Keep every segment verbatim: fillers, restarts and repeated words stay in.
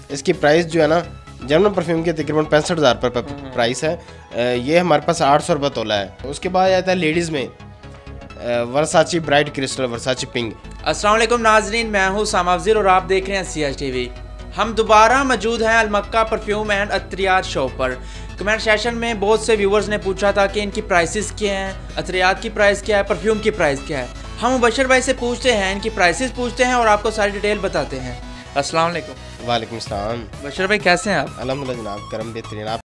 इसकी प्राइस जो है ना जर्मन परफ्यूम की तकरीबन पैंसठ हज़ार पर प्राइस है। ये हमारे पास आठ सौ रुपये तोला है। उसके बाद आता है लेडीज़ में Versace bright crystal, Versace pink. अस्सलाम वालेकुम नाजरीन, मैं हूँ सामा अफज़ल और आप देख रहे हैं सी एच टी वी। हम दोबारा मौजूद हैं अलमक्का परफ्यूम एंड अतरियात शो पर। कमेंट सेशन में बहुत से व्यूवर्स ने पूछा था कि इनकी प्राइसेस क्या हैं, अतरियात की प्राइस क्या है, परफ्यूम की प्राइस क्या है। हम मुबशर भाई से पूछते हैं, इनकी प्राइसेस पूछते हैं और आपको सारी डिटेल बताते हैं। अस्सलाम वालेकुम। वालेकुम सलाम। मुबशर भाई कैसे हैं आप? अल्हम्दुलिल्लाह जनाब, करम बेहतरीन। आप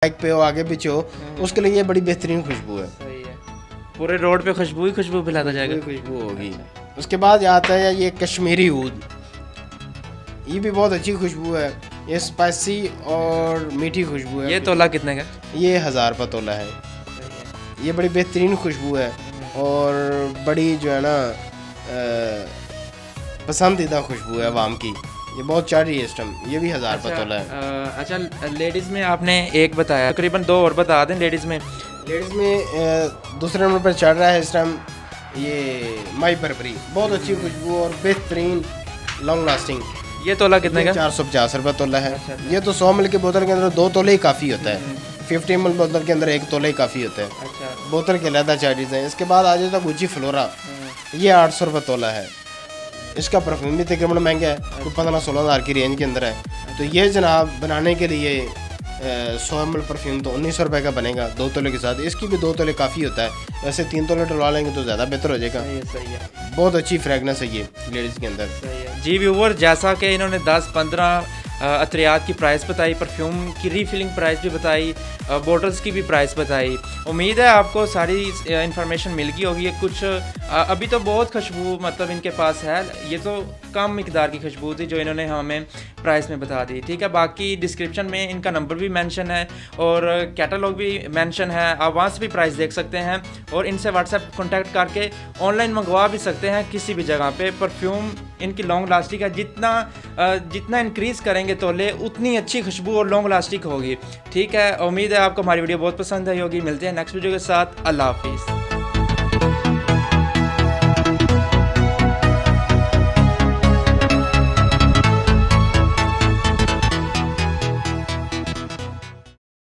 बाइक पे हो, आगे पीछे हो, उसके लिए ये बड़ी बेहतरीन खुशबू है। सही है, पूरे रोड पे खुशबू ही खुशबू फैलाता जाएगा। खुशबू होगी। उसके बाद आता है ये कश्मीरी ऊद, ये भी बहुत अच्छी खुशबू है। ये स्पाइसी और मीठी खुशबू है। ये तोला कितने का? ये हज़ार रुपये तोला है। ये बड़ी बेहतरीन खुशबू है और बड़ी जो है ना पसंदीदा खुशबू है आवाम की। ये बहुत चल रही है इस टाइम। ये भी हज़ार रुपये तोला है। आ, अच्छा, लेडीज़ में आपने एक बताया, तकरीबन दो और बता दें लेडीज़ में। लेडीज़ में दूसरे नंबर पर चल रहा है इस टाइम ये माई बर्बरी, बहुत अच्छी खुशबू और बेहतरीन लॉन्ग लास्टिंग। ये तोला कितने का? चार सौ पचास रुपये तोला है। ये तो सौ मिल की बोतल के अंदर दो तोले ही काफ़ी होता है। फिफ्टी एम एल बोतल के अंदर एक तोले ही काफ़ी होता है। अच्छा। बोतल के अलहदा चार्जेस हैं। इसके बाद आ जाता है गुची फ्लोरा, ये आठ सौ रुपये तोला है। इसका परफ्यूम भी तकरीबन महंगा है, तो पंद्रह सोलह हज़ार की रेंज के अंदर है। तो ये जनाब बनाने के लिए सौ एम एल परफ्यूम तो उन्नीस सौ रुपये का बनेगा दो तोले के साथ। इसकी भी दो तोले काफ़ी होता है, वैसे तीन तोले डलवा लेंगे तो ज़्यादा बेहतर हो जाएगा। सही है, सही है। बहुत अच्छी फ्रेगनेंस है ये लेडीज़ के अंदर। सही है जी व्यूवर, जैसा कि इन्होंने दस पंद्रह अतरियात की प्राइस बताई, परफ्यूम की रीफिलिंग प्राइस भी बताई, बोटल्स की भी प्राइस बताई। उम्मीद है आपको सारी इन्फॉर्मेशन मिल गई होगी। कुछ अभी तो बहुत खुशबू मतलब इनके पास है, ये तो कम मिकदार की खुशबू थी जो इन्होंने हमें प्राइस में बता दी। ठीक है, बाकी डिस्क्रिप्शन में इनका नंबर भी मेंशन है और कैटलॉग भी मेंशन है, आप वहाँ से भी प्राइस देख सकते हैं और इनसे व्हाट्सएप कॉन्टैक्ट करके ऑनलाइन मंगवा भी सकते हैं किसी भी जगह पे। परफ्यूम इनकी लॉन्ग लास्टिंग है, जितना जितना इंक्रीज़ करेंगे तोले उतनी अच्छी खुशबू और लॉन्ग लास्टिंग होगी। ठीक है, उम्मीद है आपको हमारी वीडियो बहुत पसंद आई होगी। मिलते हैं नेक्स्ट वीडियो के साथ। अल्लाह हाफिज़।